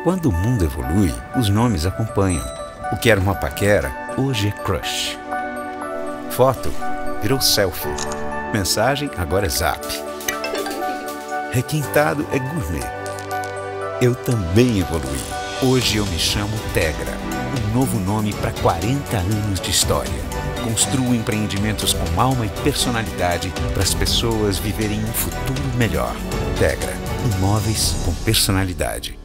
Quando o mundo evolui, os nomes acompanham. O que era uma paquera, hoje é crush. Foto virou selfie. Mensagem agora é zap. Requintado é gourmet. Eu também evoluí. Hoje eu me chamo Tegra. Um novo nome para 40 anos de história. Construo empreendimentos com alma e personalidade para as pessoas viverem um futuro melhor. Tegra. Imóveis com personalidade.